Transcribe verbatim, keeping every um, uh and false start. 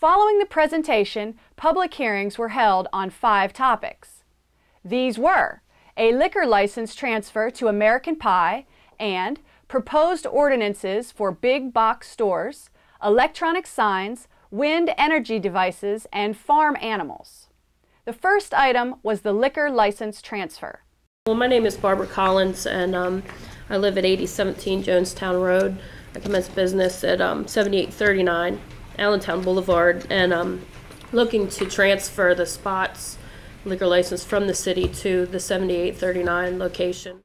Following the presentation, public hearings were held on five topics. These were a liquor license transfer to American Pie and proposed ordinances for big box stores, electronic signs, wind energy devices, and farm animals. The first item was the liquor license transfer. Well, my name is Barbara Collins, and um, I live at eighty seventeen Jonestown Road. I commenced business at um, seventy-eight thirty-nine Allentown Boulevard, and I'm looking to transfer the Spots liquor license from the city to the seventy-eight thirty-nine location.